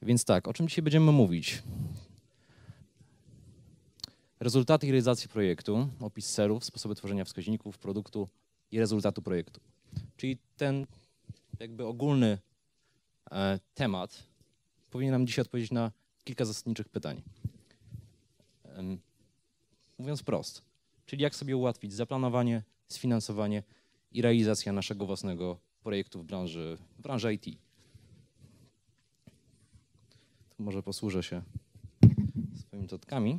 Więc tak, o czym dzisiaj będziemy mówić? Rezultaty i realizacji projektu, opis celów, sposoby tworzenia wskaźników produktu i rezultatu projektu. Czyli ten jakby ogólny temat powinien nam dzisiaj odpowiedzieć na kilka zasadniczych pytań. Mówiąc wprost, czyli jak sobie ułatwić zaplanowanie, sfinansowanie i realizację naszego własnego projektu w branży IT. Tu może posłużę się swoimi notatkami.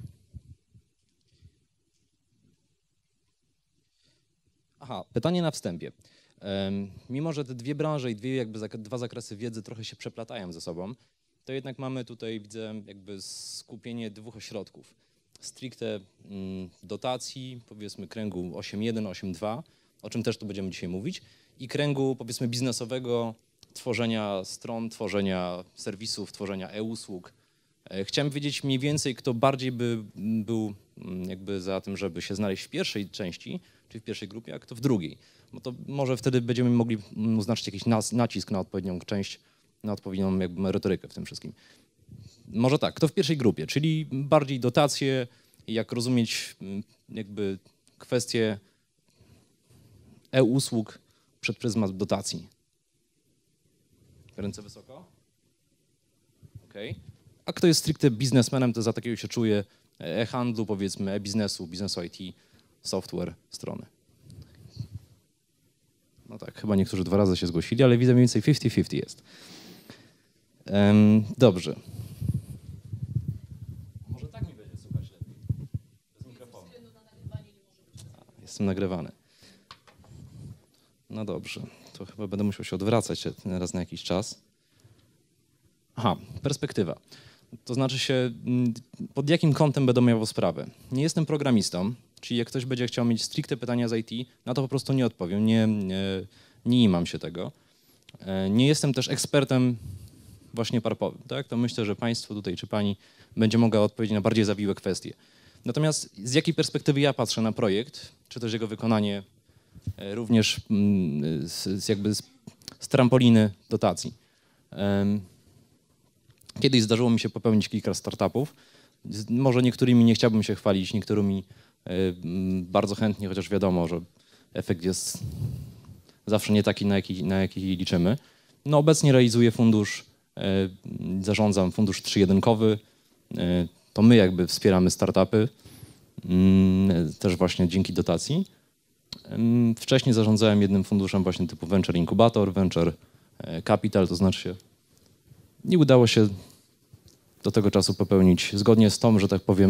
Aha, pytanie na wstępie. Mimo że te dwie branże i dwa zakresy wiedzy trochę się przeplatają ze sobą, to jednak mamy tutaj, widzę, jakby skupienie dwóch ośrodków. Stricte dotacji, powiedzmy kręgu 8.1, 8.2, o czym też tu będziemy dzisiaj mówić, i kręgu, powiedzmy, biznesowego, tworzenia stron, tworzenia serwisów, tworzenia e-usług. Chciałem wiedzieć mniej więcej, kto bardziej by był jakby za tym, żeby się znaleźć w pierwszej części, czyli w pierwszej grupie, a kto w drugiej. Bo to może wtedy będziemy mogli oznaczyć jakiś nacisk na odpowiednią część, na odpowiednią jakby merytorykę w tym wszystkim. Może tak, kto w pierwszej grupie, czyli bardziej dotacje, jak rozumieć jakby kwestie e-usług przed pryzmat dotacji. Ręce wysoko? Okej. A kto jest stricte biznesmenem, to za takiego się czuje e-handlu, powiedzmy, e-biznesu, biznesu IT, software, strony. No tak, chyba niektórzy 2 razy się zgłosili, ale widzę mniej więcej 50-50 jest. Dobrze. Może tak mi będzie słuchać lepiej, bez mikrofonu. Jestem nagrywany. No dobrze, to chyba będę musiał się odwracać raz na jakiś czas. Aha, perspektywa. To znaczy się, pod jakim kątem będę miał sprawę. Nie jestem programistą, czyli jak ktoś będzie chciał mieć stricte pytania z IT, na to po prostu nie odpowiem, nie imam się tego. Nie jestem też ekspertem właśnie parpowym, tak? To myślę, że państwo tutaj czy pani będzie mogła odpowiedzieć na bardziej zawiłe kwestie. Natomiast z jakiej perspektywy ja patrzę na projekt, czy też jego wykonanie również z trampoliny dotacji. Kiedyś zdarzyło mi się popełnić kilka startupów. Może niektórymi nie chciałbym się chwalić, niektórymi bardzo chętnie, chociaż wiadomo, że efekt jest zawsze nie taki, na jaki liczymy. No obecnie realizuję fundusz, zarządzam fundusz 3.1-kowy. To my jakby wspieramy startupy, też właśnie dzięki dotacji. Wcześniej zarządzałem jednym funduszem właśnie typu Venture Incubator, Venture Capital, to znaczy się nie udało się do tego czasu popełnić, zgodnie z tą, że tak powiem,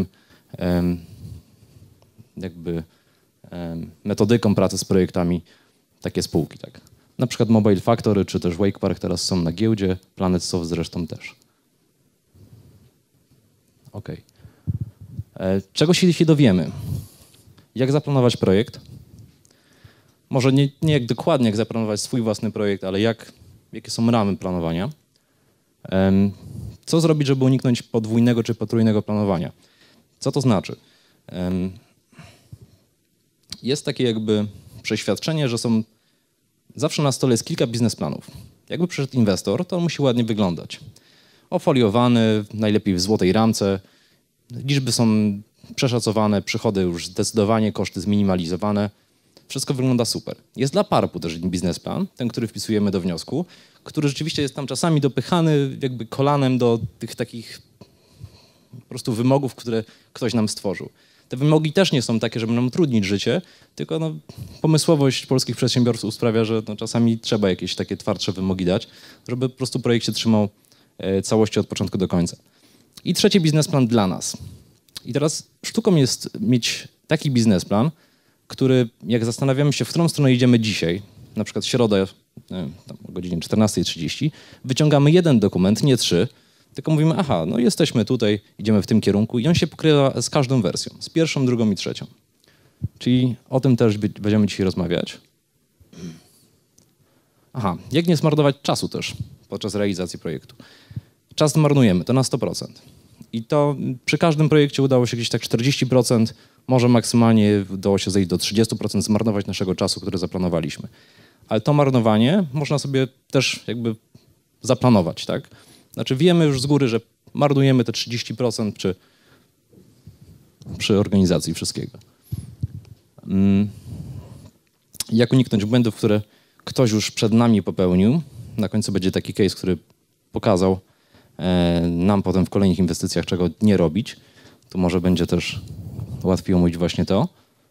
jakby metodyką pracy z projektami, takie spółki, tak. Na przykład Mobile Factory czy też Wake Park teraz są na giełdzie, Planet Soft zresztą też. Okej. Czego się dowiemy? Jak zaplanować projekt? Może nie jak dokładnie, jak zaplanować swój własny projekt, ale jakie są ramy planowania? Co zrobić, żeby uniknąć podwójnego czy potrójnego planowania? Co to znaczy? Jest takie jakby przeświadczenie, że zawsze na stole jest kilka biznesplanów. Jakby przyszedł inwestor, to on musi ładnie wyglądać. Ofoliowany, najlepiej w złotej ramce, liczby są przeszacowane, przychody już zdecydowanie, koszty zminimalizowane. Wszystko wygląda super. Jest dla PARP-u też biznesplan, ten, który wpisujemy do wniosku, który rzeczywiście jest tam czasami dopychany jakby kolanem do tych takich po prostu wymogów, które ktoś nam stworzył. Te wymogi też nie są takie, żeby nam utrudnić życie, tylko pomysłowość polskich przedsiębiorców sprawia, że czasami trzeba jakieś takie twardsze wymogi dać, żeby po prostu projekt się trzymał całości od początku do końca. I trzeci biznesplan dla nas. I teraz sztuką jest mieć taki biznesplan, który, jak zastanawiamy się, w którą stronę idziemy dzisiaj, na przykład w środę o godzinie 14:30, wyciągamy jeden dokument, nie 3, tylko mówimy, aha, no jesteśmy tutaj, idziemy w tym kierunku i on się pokrywa z każdą wersją, z pierwszą, drugą i trzecią. Czyli o tym też będziemy dzisiaj rozmawiać. Aha, jak nie zmarnować czasu też podczas realizacji projektu. Czas marnujemy, to na 100%. I to przy każdym projekcie udało się gdzieś tak 40%, może maksymalnie udało się zejść do 30% zmarnować naszego czasu, który zaplanowaliśmy. Ale to marnowanie można sobie też jakby zaplanować, tak? Znaczy wiemy już z góry, że marnujemy te 30% przy organizacji wszystkiego. Jak uniknąć błędów, które ktoś już przed nami popełnił? Na końcu będzie taki case, który pokazał nam potem w kolejnych inwestycjach, czego nie robić. Tu może będzie też łatwiej omówić właśnie to.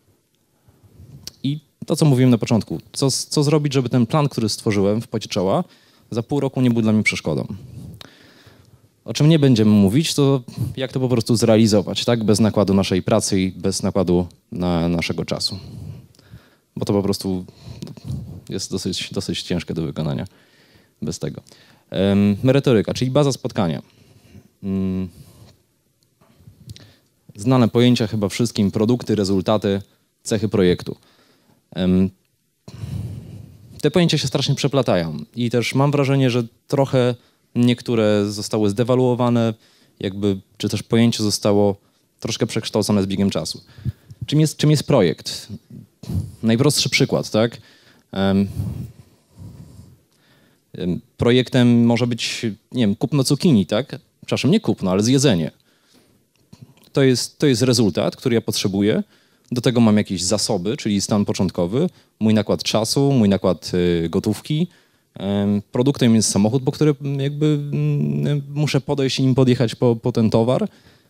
I to, co mówiłem na początku. Co zrobić, żeby ten plan, który stworzyłem w pocie czoła, za pół roku nie był dla mnie przeszkodą. O czym nie będziemy mówić, to jak to po prostu zrealizować, tak? Bez nakładu naszej pracy i bez nakładu naszego czasu. Bo to po prostu jest dosyć ciężkie do wykonania bez tego. Merytoryka, czyli baza spotkania. Znane pojęcia chyba wszystkim, produkty, rezultaty, cechy projektu. Te pojęcia się strasznie przeplatają i też mam wrażenie, że trochę niektóre zostały zdewaluowane, czy też pojęcie zostało troszkę przekształcone z biegiem czasu. Czym jest projekt? Najprostszy przykład, tak? Projektem może być, nie wiem, kupno cukinii, tak? Przepraszam, nie kupno, ale zjedzenie. To jest rezultat, który ja potrzebuję. Do tego mam jakieś zasoby, czyli stan początkowy, mój nakład czasu, mój nakład gotówki. Produktem jest samochód, po który muszę podejść i nim podjechać po ten towar.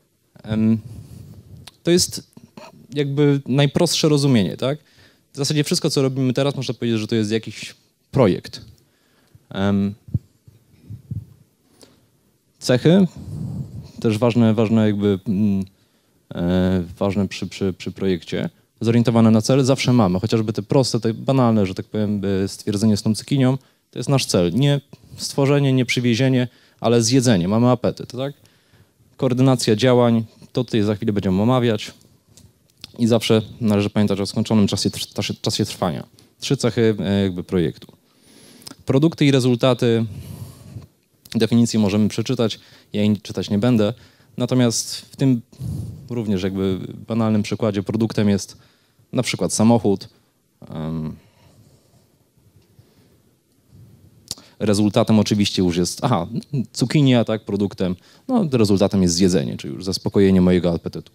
To jest najprostsze rozumienie, tak? W zasadzie wszystko, co robimy teraz, można powiedzieć, że to jest jakiś projekt. Cechy, też ważne przy projekcie. Zorientowane na cel zawsze mamy, chociażby te proste, te banalne, że tak powiem, stwierdzenie z tą cukinią, to jest nasz cel. Nie stworzenie, nie przywiezienie, ale zjedzenie. Mamy apetyt, tak? Koordynacja działań, to tutaj za chwilę będziemy omawiać. I zawsze należy pamiętać o skończonym czasie trwania. 3 cechy projektu. Produkty i rezultaty, definicje możemy przeczytać, ja jej czytać nie będę. Natomiast w tym również banalnym przykładzie produktem jest na przykład samochód. Rezultatem oczywiście już jest, cukinia, tak, produktem. No, rezultatem jest zjedzenie, czyli już zaspokojenie mojego apetytu.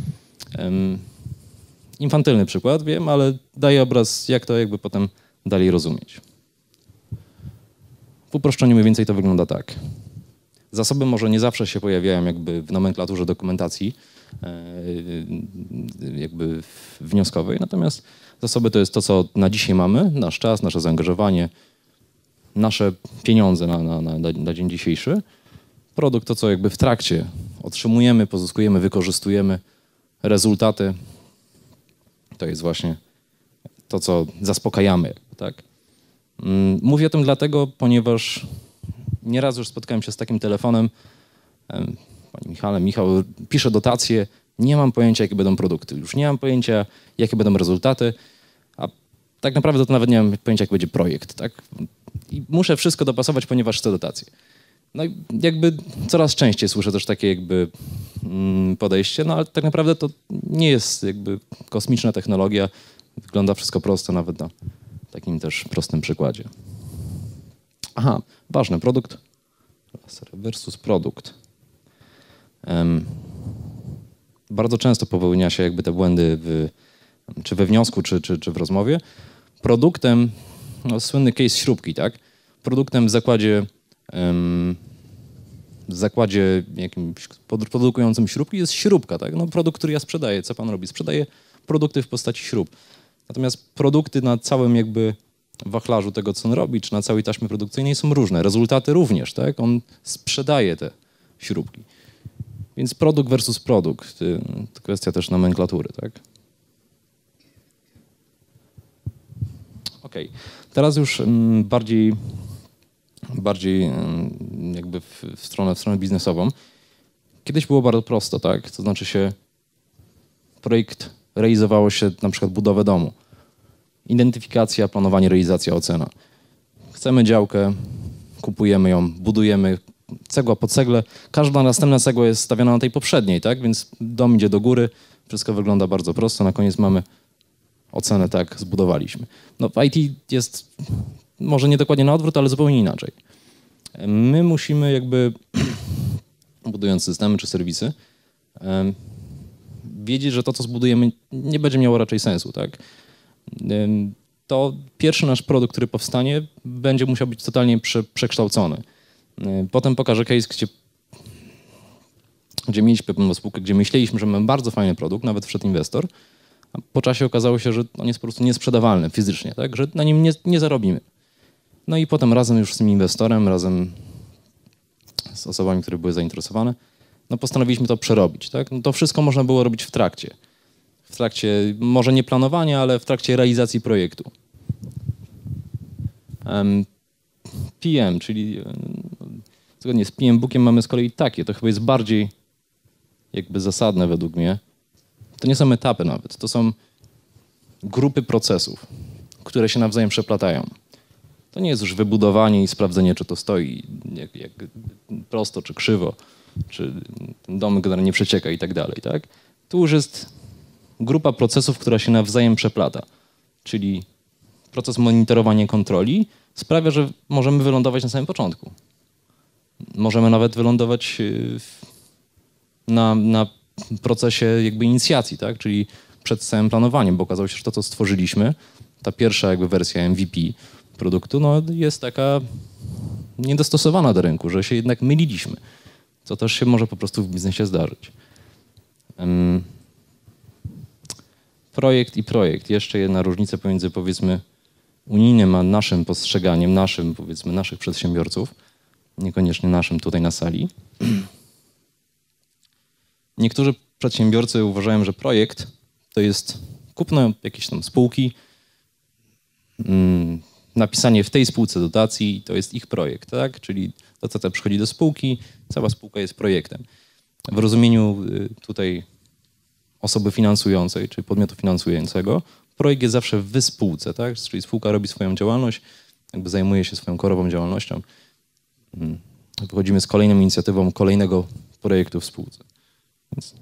Infantylny przykład, wiem, ale daje obraz, jak to potem dalej rozumieć. W uproszczeniu mniej więcej to wygląda tak. Zasoby może nie zawsze się pojawiają w nomenklaturze dokumentacji wnioskowej, natomiast zasoby to jest to, co na dzisiaj mamy, nasz czas, nasze zaangażowanie, nasze pieniądze na dzień dzisiejszy. Produkt to, co w trakcie otrzymujemy, pozyskujemy, wykorzystujemy. Rezultaty to jest właśnie to, co zaspokajamy, tak? Mówię o tym dlatego, ponieważ nieraz już spotkałem się z takim telefonem. Panie Michał pisze dotacje, nie mam pojęcia, jakie będą produkty. Już nie mam pojęcia, jakie będą rezultaty, a tak naprawdę to nawet nie mam pojęcia, jak będzie projekt, tak? I muszę wszystko dopasować, ponieważ chcę dotacje. No i coraz częściej słyszę też takie podejście, no ale tak naprawdę to nie jest kosmiczna technologia. Wygląda wszystko prosto, nawet na takim też prostym przykładzie. Ważne, produkt versus produkt. Bardzo często popełnia się te błędy czy we wniosku, czy w rozmowie. Produktem, słynny case śrubki, tak? Produktem w zakładzie jakimś produkującym śrubki jest śrubka, tak? No, produkt, który ja sprzedaję. Co pan robi? Sprzedaję produkty w postaci śrub. Natomiast produkty na całym wachlarzu tego, co on robi, czy na całej taśmie produkcyjnej są różne. Rezultaty również, tak? On sprzedaje te śrubki. Więc produkt versus produkt. To kwestia też nomenklatury, tak? Okej. Teraz już bardziej w stronę biznesową. Kiedyś było bardzo prosto, tak? To znaczy projekt realizowało się na przykład budowę domu. Identyfikacja, planowanie, realizacja, ocena. Chcemy działkę, kupujemy ją, budujemy cegła po cegle. Każda następna cegła jest stawiana na tej poprzedniej, tak? Więc dom idzie do góry, wszystko wygląda bardzo prosto. Na koniec mamy ocenę, tak, zbudowaliśmy. No w IT jest może nie dokładnie na odwrót, ale zupełnie inaczej. My musimy jakby, budując systemy czy serwisy, wiedzieć, że to, co zbudujemy, nie będzie miało raczej sensu, tak? To pierwszy nasz produkt, który powstanie, będzie musiał być totalnie przekształcony. Potem pokażę case, gdzie mieliśmy pewną spółkę, gdzie myśleliśmy, że mamy bardzo fajny produkt, nawet wszedł inwestor, a po czasie okazało się, że on jest po prostu niesprzedawalny fizycznie, tak? Że na nim nie zarobimy. No i potem razem już z tym inwestorem, razem z osobami, które były zainteresowane, no postanowiliśmy to przerobić. Tak? No to wszystko można było robić w trakcie. W trakcie może nie planowania, ale w trakcie realizacji projektu. PM, czyli zgodnie z PM Bookiem mamy z kolei takie, to chyba jest bardziej jakby zasadne według mnie. To nie są etapy nawet, to są grupy procesów, które się nawzajem przeplatają. To nie jest już wybudowanie i sprawdzenie, czy to stoi jak prosto, czy krzywo, czy ten dom generalnie nie przecieka i tak dalej. Tak? Tu już jest grupa procesów, która się nawzajem przeplata. Czyli proces monitorowania kontroli sprawia, że możemy wylądować na samym początku. Możemy nawet wylądować na procesie jakby inicjacji, tak? Czyli przed całym planowaniem, bo okazało się, że to, co stworzyliśmy, ta pierwsza jakby wersja MVP produktu, no jest taka niedostosowana do rynku, że się jednak myliliśmy, co też się może po prostu w biznesie zdarzyć. Projekt i projekt. Jeszcze jedna różnica pomiędzy, powiedzmy, unijnym a naszym postrzeganiem, powiedzmy, naszych przedsiębiorców, niekoniecznie naszym tutaj na sali. Niektórzy przedsiębiorcy uważają, że projekt to jest kupno jakiejś tam spółki, napisanie w tej spółce dotacji, to jest ich projekt, tak? Czyli dotacja przychodzi do spółki, cała spółka jest projektem. W rozumieniu tutaj osoby finansującej, czy podmiotu finansującego, projekt jest zawsze w spółce, tak? Czyli spółka robi swoją działalność, jakby zajmuje się swoją korową działalnością. Wychodzimy z kolejną inicjatywą kolejnego projektu w spółce. Więc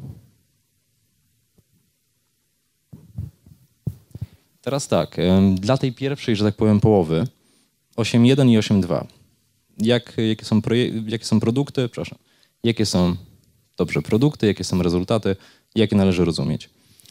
teraz tak, dla tej pierwszej, że tak powiem, połowy 8.1 i 8.2. Jakie są produkty, przepraszam, jakie są produkty, jakie są rezultaty, jakie należy rozumieć.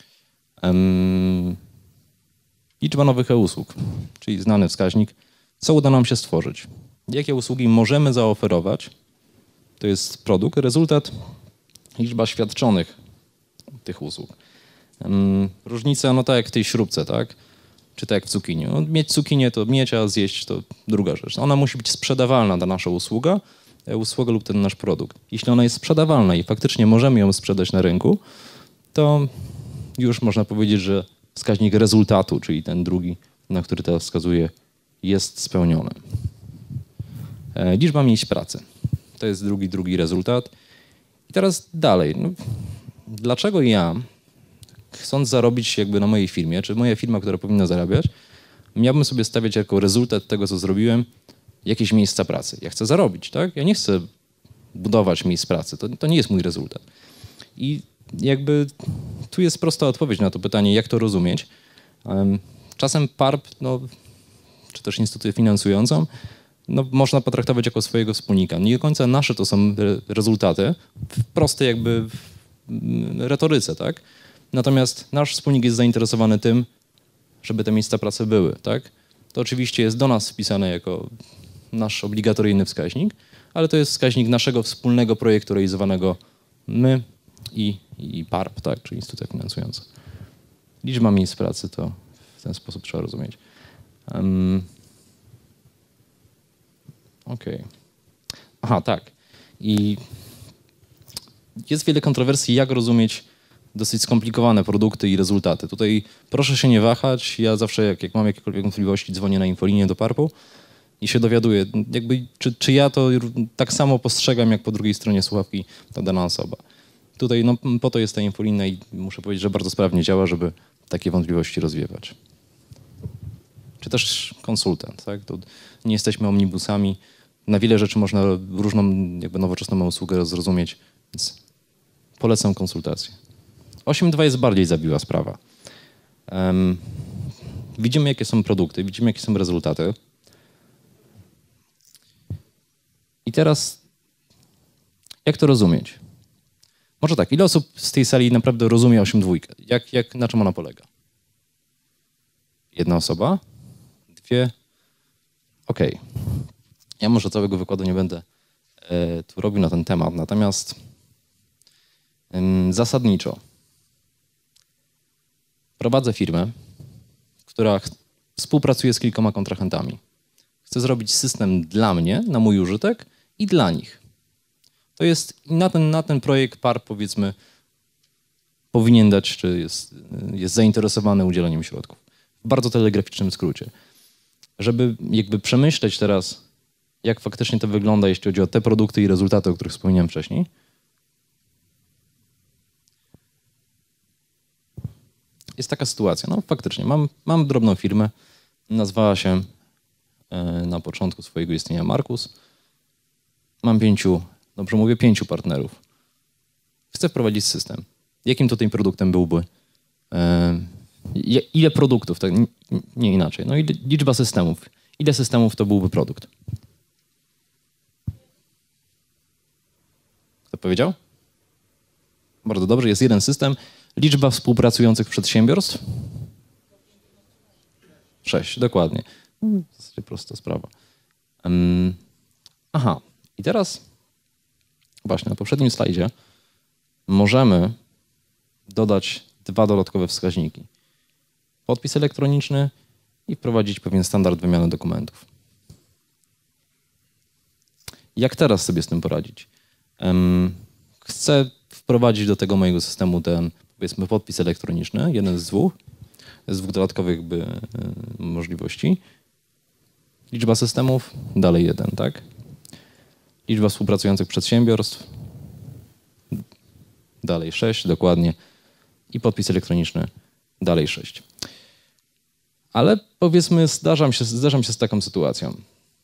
Liczba nowych e-usług, czyli znany wskaźnik, co uda nam się stworzyć. Jakie usługi możemy zaoferować, to jest produkt, rezultat, liczba świadczonych tych usług. Różnica, no tak jak w tej śrubce, tak? Czy tak jak w cukinii. No, mieć cukinię to mieć, a zjeść to druga rzecz. Ona musi być sprzedawalna, ta nasza usługa lub ten nasz produkt. Jeśli ona jest sprzedawalna i faktycznie możemy ją sprzedać na rynku, to już można powiedzieć, że wskaźnik rezultatu, czyli ten drugi, na który teraz wskazuję, jest spełniony. Liczba miejsc pracy. To jest drugi rezultat. I teraz dalej. No, dlaczego ja, chcąc zarobić jakby na mojej firmie, czy moja firma, która powinna zarabiać, miałbym sobie stawiać jako rezultat tego, co zrobiłem, jakieś miejsca pracy. Ja chcę zarobić, tak? Ja nie chcę budować miejsc pracy. To nie jest mój rezultat. I jakby tu jest prosta odpowiedź na to pytanie, jak to rozumieć. Czasem PARP, no, czy też instytucję finansującą, no, można potraktować jako swojego wspólnika. Nie do końca nasze to są rezultaty w prostej jakby retoryce, tak? Natomiast nasz wspólnik jest zainteresowany tym, żeby te miejsca pracy były, tak? To oczywiście jest do nas wpisane jako nasz obligatoryjny wskaźnik, ale to jest wskaźnik naszego wspólnego projektu realizowanego my i PARP, tak? Czyli instytucja finansująca. Liczba miejsc pracy to w ten sposób trzeba rozumieć. Okej. Aha, tak. I jest wiele kontrowersji, jak rozumieć dosyć skomplikowane produkty i rezultaty. Tutaj proszę się nie wahać. Ja zawsze, jak mam jakiekolwiek wątpliwości, dzwonię na infolinię do PARP-u i się dowiaduję, jakby, czy ja to tak samo postrzegam, jak po drugiej stronie słuchawki ta dana osoba. Tutaj no, po to jest ta infolinia i muszę powiedzieć, że bardzo sprawnie działa, żeby takie wątpliwości rozwiewać. Czy też konsultant, tak? To nie jesteśmy omnibusami. Na wiele rzeczy można różną jakby nowoczesną usługę zrozumieć, więc polecam konsultację. 8.2 jest bardziej zawiła sprawa. Widzimy, jakie są produkty, widzimy, jakie są rezultaty. I teraz, jak to rozumieć? Może tak, ile osób z tej sali naprawdę rozumie 8.2? Na czym ona polega? Jedna osoba? Dwie? Okej. Ja może całego wykładu nie będę tu robił na ten temat, natomiast zasadniczo prowadzę firmę, która współpracuje z kilkoma kontrahentami. Chcę zrobić system dla mnie, na mój użytek i dla nich. To jest na ten projekt PAR, powiedzmy, powinien dać, czy jest zainteresowany udzieleniem środków. W bardzo telegraficznym skrócie. Żeby jakby przemyśleć teraz, jak faktycznie to wygląda, jeśli chodzi o te produkty i rezultaty, o których wspomniałem wcześniej. Jest taka sytuacja, no faktycznie, mam drobną firmę, nazwała się na początku swojego istnienia Markus. Mam 5 partnerów. Chcę wprowadzić system. Jakim to tym produktem byłby? Ile produktów, tak, nie inaczej, no liczba systemów. Ile systemów to byłby produkt? Kto powiedział? Bardzo dobrze, jest jeden system. Liczba współpracujących przedsiębiorstw? 6, dokładnie. W zasadzie prosta sprawa. Aha, i teraz właśnie na poprzednim slajdzie możemy dodać 2 dodatkowe wskaźniki. Podpis elektroniczny i wprowadzić pewien standard wymiany dokumentów. Jak teraz sobie z tym poradzić? Chcę wprowadzić do tego mojego systemu ten, powiedzmy, podpis elektroniczny, jeden z 2 dodatkowych możliwości. Liczba systemów, dalej 1, tak? Liczba współpracujących przedsiębiorstw, dalej 6, dokładnie. I podpis elektroniczny, dalej 6. Ale powiedzmy, zdarzam się z taką sytuacją.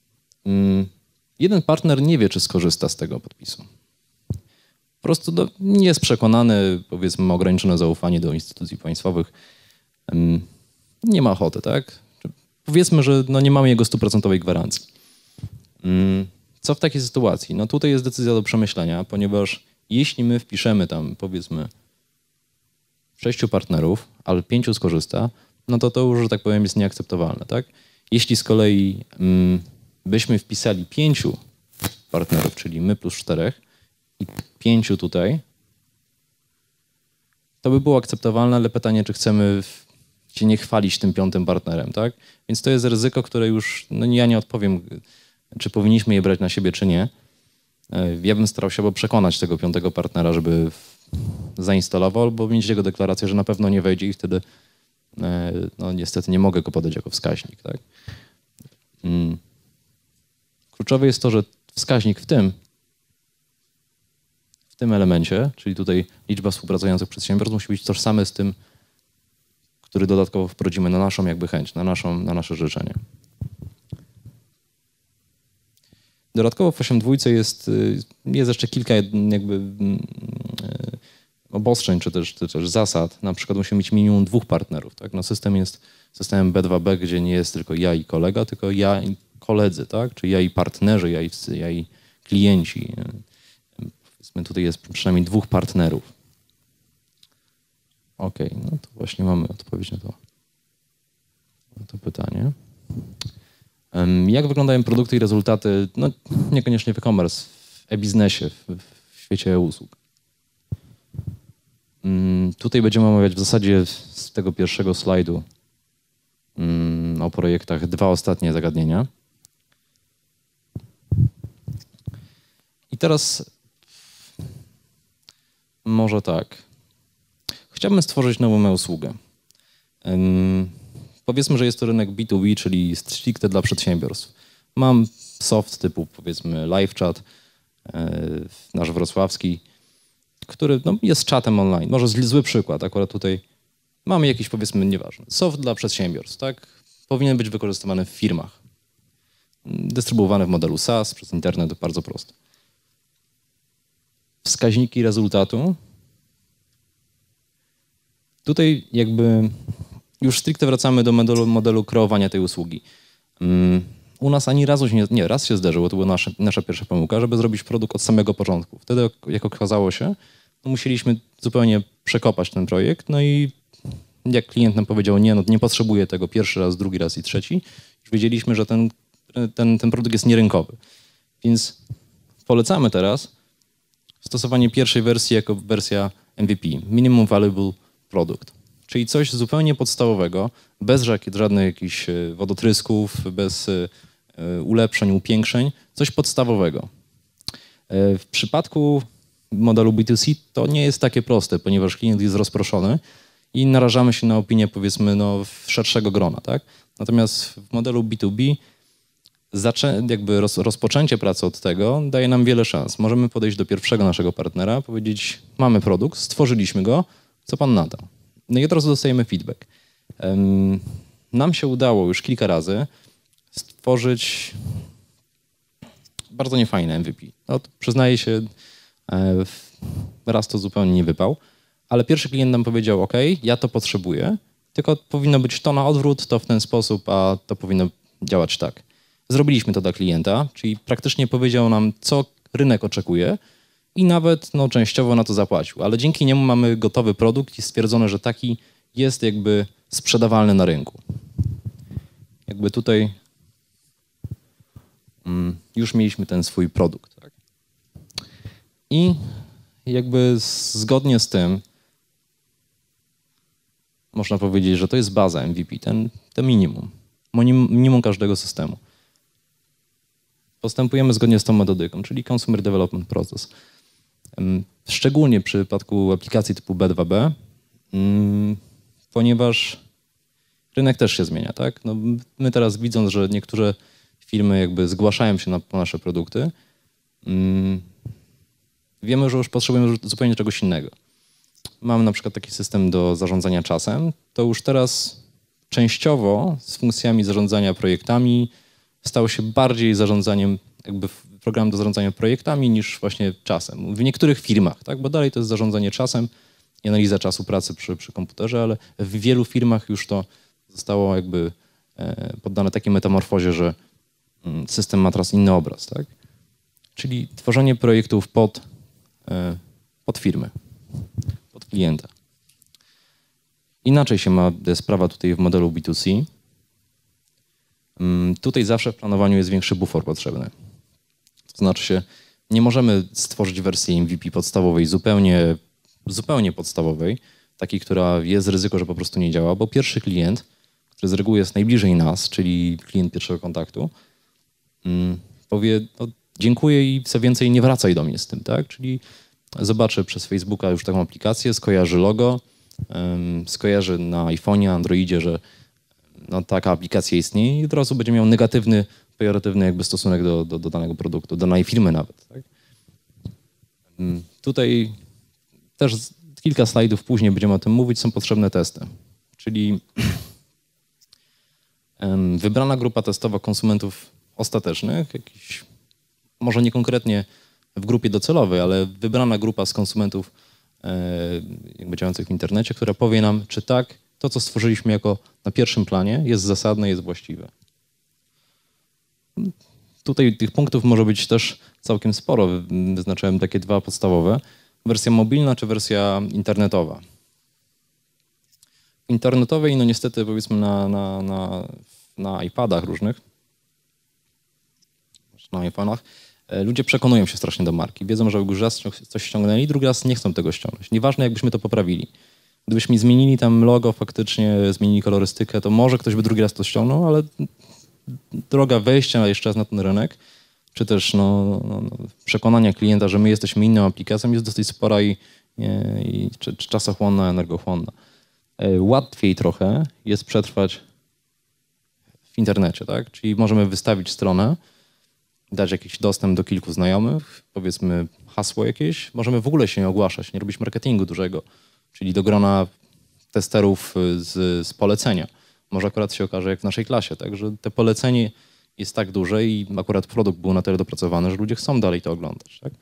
Jeden partner nie wie, czy skorzysta z tego podpisu. Po prostu nie jest przekonany, powiedzmy, ma ograniczone zaufanie do instytucji państwowych. Nie ma ochoty, tak? Powiedzmy, że nie mamy jego 100% gwarancji. Co w takiej sytuacji? No tutaj jest decyzja do przemyślenia, ponieważ jeśli my wpiszemy tam, powiedzmy, 6 partnerów, ale 5 skorzysta, no to już, że tak powiem, jest nieakceptowalne, tak? Jeśli z kolei byśmy wpisali 5 partnerów, czyli my plus 4 i 5 tutaj, to by było akceptowalne, ale pytanie, czy chcemy się nie chwalić tym 5 partnerem, tak? Więc to jest ryzyko, które już, ja nie odpowiem, czy powinniśmy je brać na siebie, czy nie. Ja bym starał się przekonać tego 5 partnera, żeby zainstalował, albo mieć jego deklarację, że na pewno nie wejdzie i wtedy niestety nie mogę go podać jako wskaźnik, tak? Kluczowe jest to, że wskaźnik w tym elemencie, czyli tutaj liczba współpracujących przedsiębiorstw, musi być tożsamy z tym, który dodatkowo wprowadzimy na naszą jakby chęć, na nasze życzenie. Dodatkowo w 8.2 jest jeszcze kilka jakby obostrzeń, czy też zasad. Na przykład musimy mieć minimum 2 partnerów. Tak? No system jest systemem B2B, gdzie nie jest tylko ja i kolega, tylko ja i koledzy, tak? Czy ja i partnerzy, ja i klienci. Powiedzmy, tutaj jest przynajmniej 2 partnerów. Okej, no to właśnie mamy odpowiedź na to pytanie. Jak wyglądają produkty i rezultaty, niekoniecznie w e-commerce, w e-biznesie, w świecie e-usług? Tutaj będziemy omawiać w zasadzie z tego pierwszego slajdu o projektach 2 ostatnie zagadnienia. I teraz może tak. Chciałbym stworzyć nową e-usługę. Powiedzmy, że jest to rynek B2B, czyli stricte dla przedsiębiorstw. Mam soft typu, powiedzmy, LiveChat, nasz wrocławski, który jest czatem online. Może zły przykład, akurat tutaj mamy jakiś, powiedzmy, nieważny, soft dla przedsiębiorstw, tak? Powinien być wykorzystywany w firmach. Dystrybuowany w modelu SaaS przez internet, bardzo prosto. Wskaźniki rezultatu. Tutaj jakby już stricte wracamy do modelu kreowania tej usługi. u nas ani razu się nie, raz się zdarzyło, to była nasza pierwsza pomyłka, żeby zrobić produkt od samego początku. Wtedy, jak okazało się, to musieliśmy zupełnie przekopać ten projekt, no i jak klient nam powiedział, nie, no nie potrzebuję tego pierwszy raz, drugi raz i trzeci, już wiedzieliśmy, że ten produkt jest nierynkowy. Więc polecamy teraz stosowanie pierwszej wersji jako wersja MVP, Minimum Valuable Product, czyli coś zupełnie podstawowego, bez żadnych jakichś wodotrysków, bez ulepszeń, upiększeń, coś podstawowego. W przypadku modelu B2C to nie jest takie proste, ponieważ klient jest rozproszony i narażamy się na opinię, powiedzmy, no, szerszego grona, tak? Natomiast w modelu B2B jakby rozpoczęcie pracy od tego daje nam wiele szans. Możemy podejść do pierwszego naszego partnera, powiedzieć, mamy produkt, stworzyliśmy go, co pan na to? No i od razu dostajemy feedback. Nam się udało już kilka razy stworzyć bardzo niefajne MVP. No, przyznaję się, raz to zupełnie nie wypał, ale pierwszy klient nam powiedział, OK, ja to potrzebuję, tylko powinno być to na odwrót, to w ten sposób, a to powinno działać tak. Zrobiliśmy to dla klienta, czyli praktycznie powiedział nam, co rynek oczekuje i nawet no, częściowo na to zapłacił, ale dzięki niemu mamy gotowy produkt i stwierdzone, że taki jest jakby sprzedawalny na rynku. Jakby tutaj już mieliśmy ten swój produkt. Tak? I jakby zgodnie z tym można powiedzieć, że to jest baza MVP, to minimum każdego systemu. Postępujemy zgodnie z tą metodyką, czyli Consumer Development Process. Szczególnie w przypadku aplikacji typu B2B, ponieważ rynek też się zmienia, tak? No, my teraz widząc, że niektóre firmy jakby zgłaszają się po nasze produkty, wiemy, że już potrzebujemy zupełnie czegoś innego. Mamy na przykład taki system do zarządzania czasem, to już teraz częściowo z funkcjami zarządzania projektami stało się bardziej zarządzaniem, jakby programem do zarządzania projektami niż właśnie czasem. W niektórych firmach, tak? Bo dalej to jest zarządzanie czasem i analiza czasu pracy przy komputerze, ale w wielu firmach już to zostało jakby poddane takiej metamorfozie, że system ma teraz inny obraz, tak? Czyli tworzenie projektów pod firmę, pod klienta. Inaczej się ma sprawa tutaj w modelu B2C. Tutaj zawsze w planowaniu jest większy bufor potrzebny. To znaczy się, nie możemy stworzyć wersji MVP podstawowej, zupełnie podstawowej, takiej, która jest ryzyko, że po prostu nie działa, bo pierwszy klient, który z reguły jest najbliżej nas, czyli klient pierwszego kontaktu, powie, no, dziękuję i co więcej nie wracaj do mnie z tym, tak? Czyli zobaczy przez Facebooka już taką aplikację, skojarzy logo, skojarzy na iPhone'ie, Androidzie, że no, taka aplikacja istnieje i od razu będzie miał negatywny, pejoratywny jakby stosunek do danego produktu, do danej firmy nawet. Tak? Tutaj też kilka slajdów później będziemy o tym mówić, są potrzebne testy. Czyli wybrana grupa testowa konsumentów ostatecznych, jakiś, może nie konkretnie w grupie docelowej, ale wybrana grupa z konsumentów jakby działających w internecie, która powie nam, czy tak, to co stworzyliśmy jako na pierwszym planie jest zasadne, jest właściwe. Tutaj tych punktów może być też całkiem sporo. Wyznaczałem takie dwa podstawowe. Wersja mobilna czy wersja internetowa. Internetowej, no niestety powiedzmy na iPadach różnych, na iPhone'ach, ludzie przekonują się strasznie do marki. Wiedzą, że już raz coś ściągnęli, drugi raz nie chcą tego ściągnąć. Nieważne, jakbyśmy to poprawili. Gdybyśmy zmienili tam logo, faktycznie zmienili kolorystykę, to może ktoś by drugi raz to ściągnął, ale droga wejścia jeszcze raz na ten rynek, czy też przekonania klienta, że my jesteśmy inną aplikacją, jest dosyć spora i czasochłonna, energochłonna. Łatwiej trochę jest przetrwać w internecie, tak? Czyli możemy wystawić stronę, dać jakiś dostęp do kilku znajomych, powiedzmy hasło jakieś, możemy w ogóle się nie ogłaszać, nie robić marketingu dużego, czyli do grona testerów z polecenia. Może akurat się okaże jak w naszej klasie, tak, że te polecenie jest tak duże i akurat produkt był na tyle dopracowany, że ludzie chcą dalej to oglądać. Tak?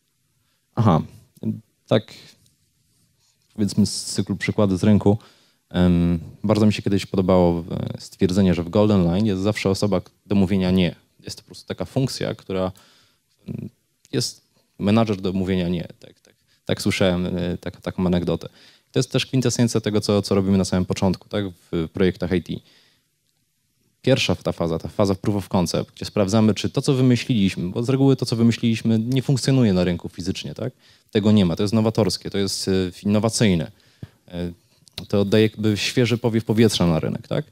Aha, tak powiedzmy z cyklu przykłady z rynku. Bardzo mi się kiedyś podobało stwierdzenie, że w Golden Line jest zawsze osoba do mówienia nie. Jest to po prostu taka funkcja, która jest menadżer do mówienia nie. Tak słyszałem taką anegdotę. To jest też kwintesencja tego, co robimy na samym początku, tak, w projektach IT. Pierwsza ta faza proof of concept, gdzie sprawdzamy, czy to, co wymyśliliśmy, bo z reguły to, co wymyśliliśmy, nie funkcjonuje na rynku fizycznie, tak? Tego nie ma, to jest nowatorskie, to jest innowacyjne. To oddaje jakby świeży powiew powietrza na rynek, tak?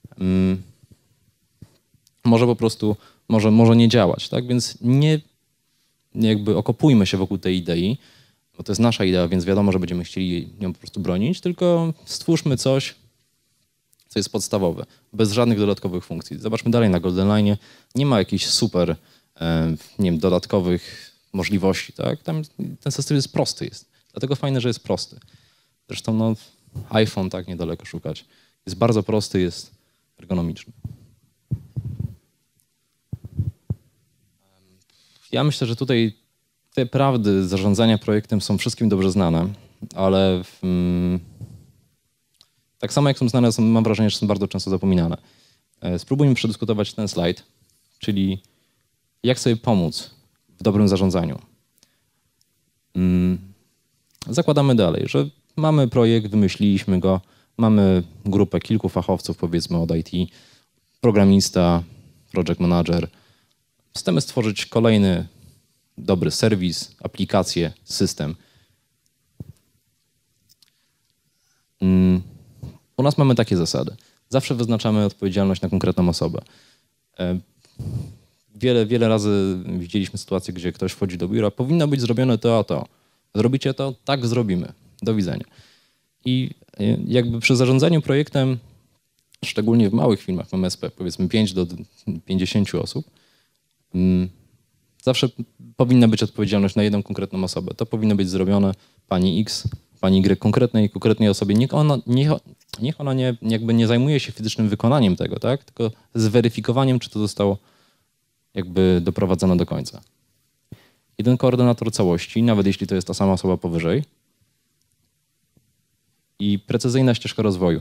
Może po prostu, może nie działać, tak? Więc nie jakby okopujmy się wokół tej idei, bo to jest nasza idea, więc wiadomo, że będziemy chcieli ją po prostu bronić, tylko stwórzmy coś, co jest podstawowe, bez żadnych dodatkowych funkcji. Zobaczmy dalej na Golden Line, nie ma jakichś super, nie wiem, dodatkowych możliwości, tak? Tam ten system jest prosty, dlatego fajne, że jest prosty. Zresztą no, iPhone, tak, niedaleko szukać. Jest bardzo prosty, jest ergonomiczny. Ja myślę, że tutaj te prawdy zarządzania projektem są wszystkim dobrze znane, ale tak samo jak są znane, mam wrażenie, że są bardzo często zapominane. Spróbujmy przedyskutować ten slajd, czyli jak sobie pomóc w dobrym zarządzaniu. Zakładamy dalej, że mamy projekt, wymyśliliśmy go, mamy grupę kilku fachowców, powiedzmy od IT, programista, project manager. Chcemy stworzyć kolejny dobry serwis, aplikację, system. U nas mamy takie zasady. Zawsze wyznaczamy odpowiedzialność na konkretną osobę. Wiele razy widzieliśmy sytuację, gdzie ktoś wchodzi do biura, powinno być zrobione to a to. Zrobicie to? Tak, zrobimy. Do widzenia. I jakby przy zarządzaniu projektem, szczególnie w małych firmach MSP, powiedzmy 5 do 50 osób, zawsze powinna być odpowiedzialność na jedną konkretną osobę. To powinno być zrobione pani X, pani Y, konkretnej osobie. Niech ona nie zajmuje się fizycznym wykonaniem tego, tak? Tylko zweryfikowaniem, czy to zostało jakby doprowadzone do końca. Jeden koordynator całości, nawet jeśli to jest ta sama osoba powyżej, i precyzyjna ścieżka rozwoju.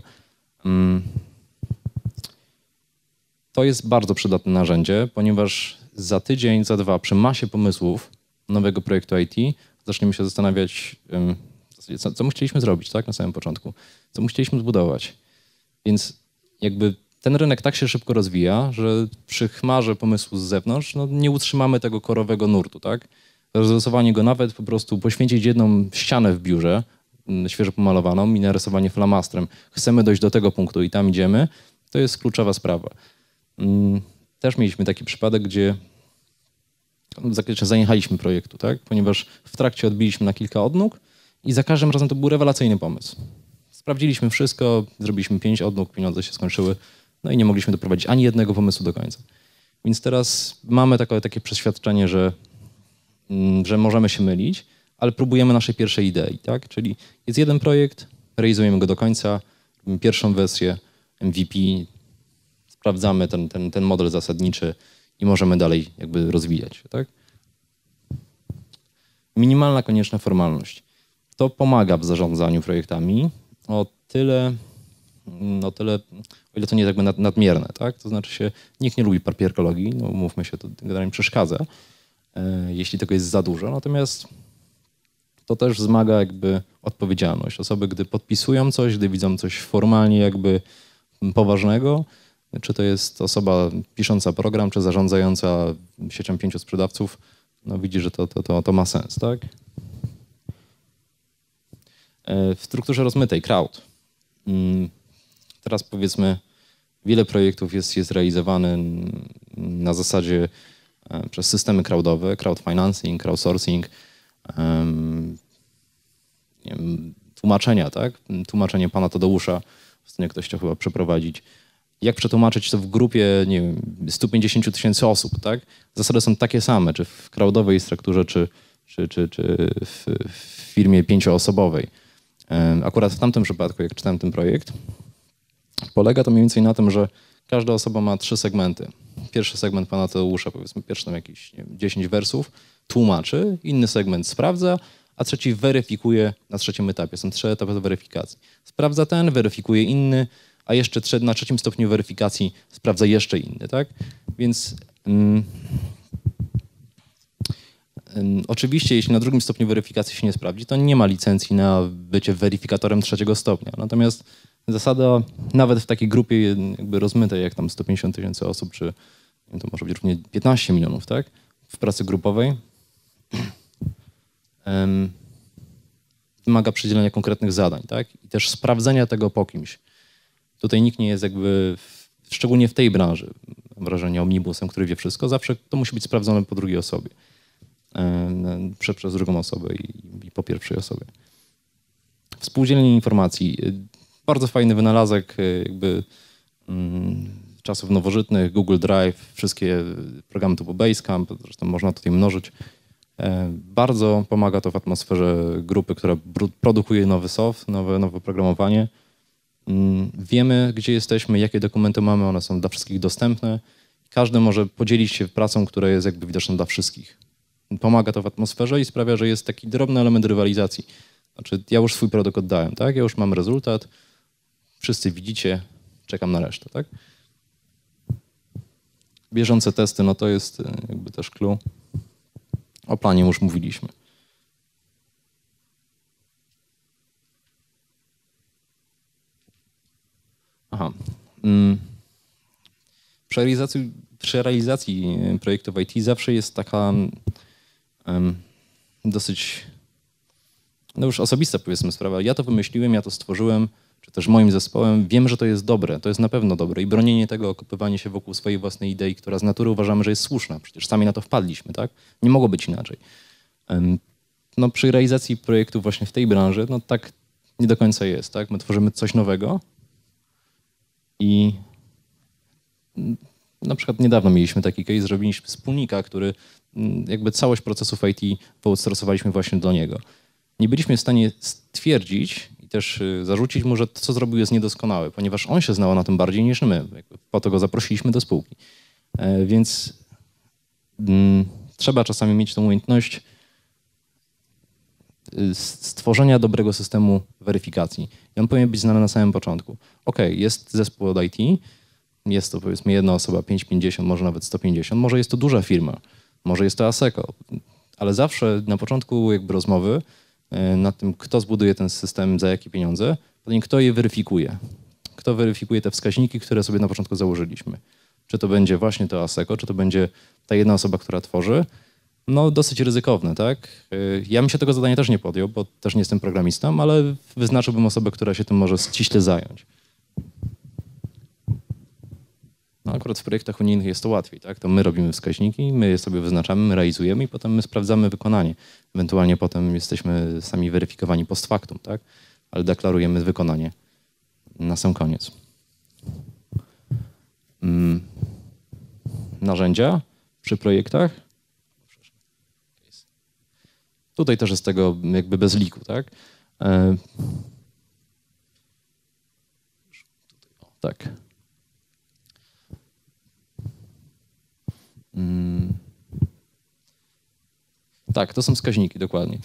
To jest bardzo przydatne narzędzie, ponieważ za tydzień, za dwa, przy masie pomysłów nowego projektu IT zaczniemy się zastanawiać, co my chcieliśmy zrobić, tak, na samym początku, co my chcieliśmy zbudować. Więc jakby ten rynek tak się szybko rozwija, że przy chmarze pomysłu z zewnątrz no, nie utrzymamy tego korowego nurtu, tak? Rozrysowanie go nawet po prostu poświęcić jedną ścianę w biurze, świeżo pomalowaną i narysowanie flamastrem. Chcemy dojść do tego punktu i tam idziemy, to jest kluczowa sprawa. Też mieliśmy taki przypadek, gdzie w zakresie zaniechaliśmy projektu, tak? Ponieważ w trakcie odbiliśmy na kilka odnóg i za każdym razem to był rewelacyjny pomysł. Sprawdziliśmy wszystko, zrobiliśmy 5 odnóg, pieniądze się skończyły, no i nie mogliśmy doprowadzić ani jednego pomysłu do końca. Więc teraz mamy takie przeświadczenie, że możemy się mylić, ale próbujemy naszej pierwszej idei, tak? Czyli jest jeden projekt, realizujemy go do końca, pierwszą wersję MVP, sprawdzamy ten model zasadniczy i możemy dalej jakby rozwijać się, tak? Minimalna konieczna formalność. To pomaga w zarządzaniu projektami o tyle, o ile to nie jest jakby nadmierne, tak? To znaczy nikt nie lubi papierkologii, no umówmy się, to generalnie przeszkadza, jeśli tego jest za dużo, natomiast to też wzmaga jakby odpowiedzialność. Osoby, gdy podpisują coś, gdy widzą coś formalnie jakby poważnego, czy to jest osoba pisząca program, czy zarządzająca siecią 5 sprzedawców, no widzi, że to ma sens, tak? W strukturze rozmytej, crowd. Teraz powiedzmy, wiele projektów jest realizowane na zasadzie przez systemy crowdowe, crowdfinancing, crowdsourcing, nie wiem, tłumaczenia, tak? Tłumaczenie pana Tadeusza, ostatnio ktoś chciał chyba przeprowadzić. Jak przetłumaczyć to w grupie, nie wiem, 150 000 osób, tak? Zasady są takie same, czy w crowdowej strukturze, czy w firmie 5-osobowej. Akurat w tamtym przypadku, jak czytałem ten projekt, polega to mniej więcej na tym, że każda osoba ma 3 segmenty. Pierwszy segment pana Tadeusza, powiedzmy, pierwszy tam jakieś 10 wersów, tłumaczy, inny segment sprawdza, a trzeci weryfikuje na trzecim etapie. Są 3 etapy weryfikacji. Sprawdza ten, weryfikuje inny, a jeszcze na trzecim stopniu weryfikacji sprawdza jeszcze inny, tak? Więc oczywiście, jeśli na drugim stopniu weryfikacji się nie sprawdzi, to nie ma licencji na bycie weryfikatorem 3. stopnia. Natomiast zasada, nawet w takiej grupie jakby rozmytej, jak tam 150 000 osób, czy to może być równie 15 milionów, tak? W pracy grupowej, wymaga przydzielenia konkretnych zadań, tak? I też sprawdzenia tego po kimś. Tutaj nikt nie jest jakby, szczególnie w tej branży, mam wrażenie, omnibusem, który wie wszystko, zawsze to musi być sprawdzone po drugiej osobie. Przez drugą osobę i po pierwszej osobie. Współdzielenie informacji. Bardzo fajny wynalazek jakby czasów nowożytnych, Google Drive, wszystkie programy typu Basecamp, zresztą można tutaj mnożyć. Bardzo pomaga to w atmosferze grupy, która produkuje nowy soft, nowe oprogramowanie. Wiemy, gdzie jesteśmy, jakie dokumenty mamy, one są dla wszystkich dostępne. Każdy może podzielić się pracą, która jest jakby widoczna dla wszystkich. Pomaga to w atmosferze i sprawia, że jest taki drobny element rywalizacji. Znaczy, ja już swój produkt oddałem, tak? Ja już mam rezultat, wszyscy widzicie, czekam na resztę, tak? Bieżące testy, no to jest jakby też clue. O planie już mówiliśmy. Aha. Przy realizacji projektów IT zawsze jest taka dosyć, no już osobista powiedzmy sprawa. Ja to wymyśliłem, ja to stworzyłem, czy też moim zespołem. Wiem, że to jest dobre, to jest na pewno dobre i bronienie tego, okopywanie się wokół swojej własnej idei, która z natury uważamy, że jest słuszna. Przecież sami na to wpadliśmy, tak? Nie mogło być inaczej. No przy realizacji projektów właśnie w tej branży, no tak nie do końca jest, tak? My tworzymy coś nowego i na przykład niedawno mieliśmy taki case, zrobiliśmy wspólnika, który jakby całość procesów IT wyoutsourcowaliśmy właśnie do niego. Nie byliśmy w stanie stwierdzić i też zarzucić mu, że to, co zrobił, jest niedoskonałe, ponieważ on się znał na tym bardziej niż my. Po to go zaprosiliśmy do spółki. Więc trzeba czasami mieć tą umiejętność stworzenia dobrego systemu weryfikacji. I on powinien być znany na samym początku. OK, jest zespół od IT, jest to powiedzmy jedna osoba, 550, może nawet 150, może jest to duża firma, może jest to ASECO, ale zawsze na początku jakby rozmowy nad tym, kto zbuduje ten system, za jakie pieniądze, potem kto je weryfikuje. Kto weryfikuje te wskaźniki, które sobie na początku założyliśmy. Czy to będzie właśnie to ASECO, czy to będzie ta jedna osoba, która tworzy. No dosyć ryzykowne, tak? Ja bym się tego zadania też nie podjął, bo też nie jestem programistą, ale wyznaczyłbym osobę, która się tym może ściśle zająć. No akurat w projektach unijnych jest to łatwiej, tak? To my robimy wskaźniki, my je sobie wyznaczamy, my realizujemy i potem my sprawdzamy wykonanie. Ewentualnie potem jesteśmy sami weryfikowani post factum, tak? Ale deklarujemy wykonanie na sam koniec. Narzędzia przy projektach. Tutaj też jest tego jakby bez liku, tak? Tak. Tak, to są wskaźniki, dokładnie.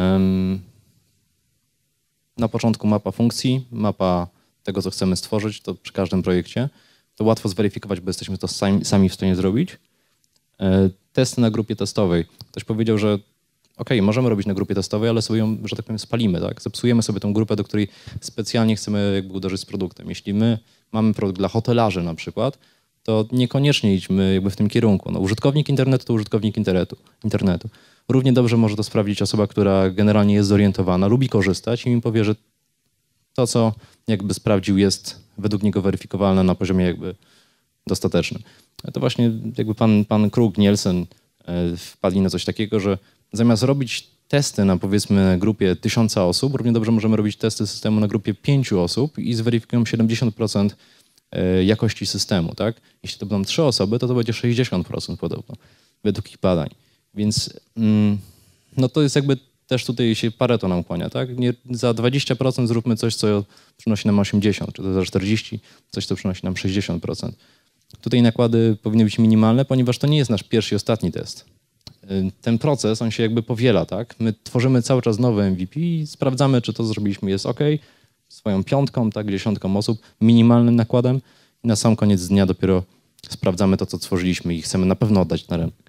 Na początku mapa funkcji, mapa tego, co chcemy stworzyć, to przy każdym projekcie. To łatwo zweryfikować, bo jesteśmy to sami w stanie zrobić. Testy na grupie testowej. Ktoś powiedział, że OK, możemy robić na grupie testowej, ale sobie ją, że tak powiem, spalimy, tak? Zepsujemy sobie tą grupę, do której specjalnie chcemy jakby uderzyć z produktem. Jeśli my mamy produkt dla hotelarzy na przykład, to niekoniecznie idźmy jakby w tym kierunku. No, użytkownik internetu to użytkownik internetu. Równie dobrze może to sprawdzić osoba, która generalnie jest zorientowana, lubi korzystać i mi powie, że to, co jakby sprawdził, jest według niego weryfikowalne na poziomie jakby dostatecznym. To właśnie jakby pan Krug, Nielsen wpadli na coś takiego, że zamiast robić testy na powiedzmy grupie 1000 osób, równie dobrze możemy robić testy systemu na grupie 5 osób i zweryfikujemy 70% jakości systemu, tak? Jeśli to będą 3 osoby, to będzie 60% podobno, według ich badań. Więc no to jest jakby też tutaj się Pareto nam kłania, tak? Nie, za 20% zróbmy coś, co przynosi nam 80, czy to za 40, coś, co przynosi nam 60%. Tutaj nakłady powinny być minimalne, ponieważ to nie jest nasz pierwszy i ostatni test. ten proces, on się jakby powiela, tak? My tworzymy cały czas nowe MVP i sprawdzamy, czy to, co zrobiliśmy, jest OK, swoją 5, tak, 10 osób, minimalnym nakładem i na sam koniec dnia dopiero sprawdzamy to, co tworzyliśmy i chcemy na pewno oddać na rynek.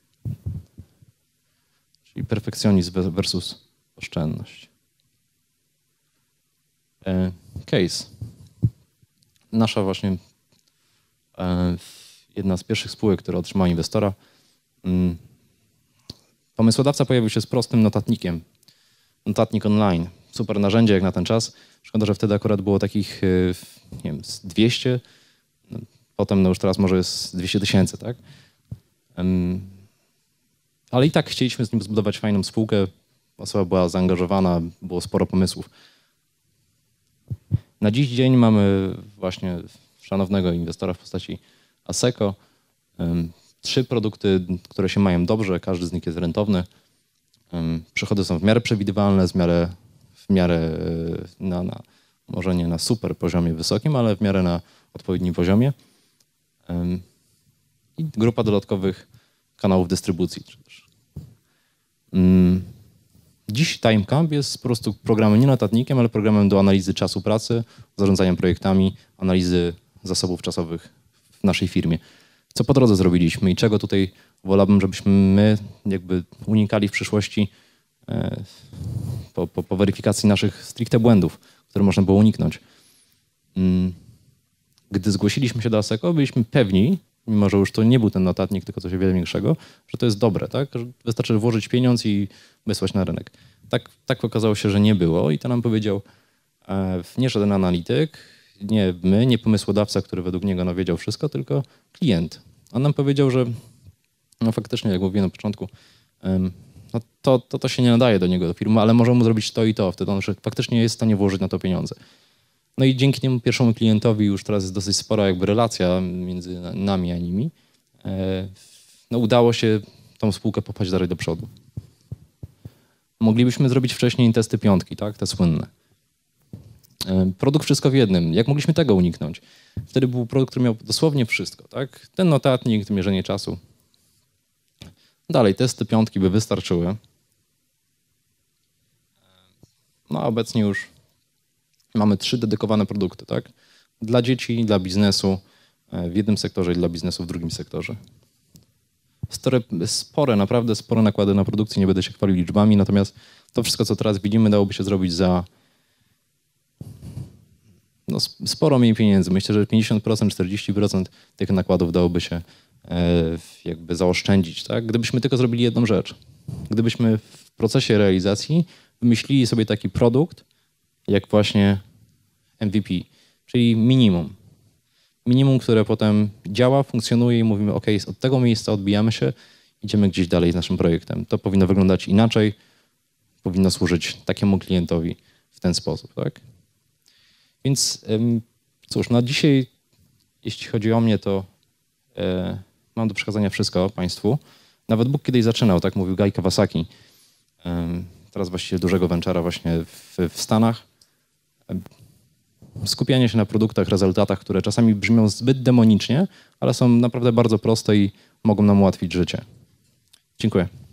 Czyli perfekcjonizm versus oszczędność. Case. Nasza właśnie jedna z pierwszych spółek, która otrzymała inwestora. Pomysłodawca pojawił się z prostym notatnikiem. Notatnik online. Super narzędzie jak na ten czas. Szkoda, że wtedy akurat było takich, nie wiem, z 200. Potem no już teraz może jest 200 000, tak? Ale i tak chcieliśmy z nim zbudować fajną spółkę. Osoba była zaangażowana, było sporo pomysłów. Na dziś dzień mamy właśnie szanownego inwestora w postaci Asseco. 3 produkty, które się mają dobrze, każdy z nich jest rentowny. Przychody są w miarę przewidywalne, w miarę może nie na super poziomie wysokim, ale w miarę na odpowiednim poziomie. I grupa dodatkowych kanałów dystrybucji. Dziś Timecamp jest po prostu programem nie notatnikiem, ale programem do analizy czasu pracy, zarządzania projektami, analizy zasobów czasowych w naszej firmie. Co po drodze zrobiliśmy i czego tutaj wolałbym, żebyśmy my jakby unikali w przyszłości po weryfikacji naszych stricte błędów, które można było uniknąć. Gdy zgłosiliśmy się do Asseco, byliśmy pewni, mimo że już to nie był ten notatnik, tylko coś o wiele większego, że to jest dobre, tak? Że wystarczy włożyć pieniądz i wysłać na rynek. Tak okazało się, że nie było i to nam powiedział nie żaden analityk, nie my, nie pomysłodawca, który według niego wiedział wszystko, tylko klient. On nam powiedział, że no faktycznie, jak mówiłem na początku, no to się nie nadaje do niego, do firmy, ale może mu zrobić to i to. Wtedy on faktycznie jest w stanie włożyć na to pieniądze. No i dzięki temu pierwszemu klientowi już teraz jest dosyć spora jakby relacja między nami a nimi. No udało się tą spółkę popchać dalej do przodu. Moglibyśmy zrobić wcześniej testy 5, tak? Te słynne. Produkt wszystko w jednym. Jak mogliśmy tego uniknąć? Wtedy był produkt, który miał dosłownie wszystko, tak? Ten notatnik, mierzenie czasu. Dalej, testy 5 by wystarczyły. No a obecnie już mamy 3 dedykowane produkty, tak? Dla dzieci, dla biznesu w jednym sektorze i dla biznesu w drugim sektorze. Naprawdę spore nakłady na produkcję, nie będę się chwalił liczbami, natomiast to wszystko, co teraz widzimy, dałoby się zrobić za sporo mniej pieniędzy. Myślę, że 50%, 40% tych nakładów dałoby się jakby zaoszczędzić, tak? Gdybyśmy tylko zrobili jedną rzecz. Gdybyśmy w procesie realizacji wymyślili sobie taki produkt, jak właśnie MVP, czyli minimum. Minimum, które potem działa, funkcjonuje i mówimy, OK, od tego miejsca odbijamy się, idziemy gdzieś dalej z naszym projektem. To powinno wyglądać inaczej, powinno służyć takiemu klientowi w ten sposób, tak? Więc cóż, na dzisiaj, jeśli chodzi o mnie, to mam do przekazania wszystko Państwu. Nawet Bóg kiedyś zaczynał, tak mówił Guy Kawasaki. Teraz właściwie dużego venture'a właśnie w Stanach. Skupianie się na produktach, rezultatach, które czasami brzmią zbyt demonicznie, ale są naprawdę bardzo proste i mogą nam ułatwić życie. Dziękuję.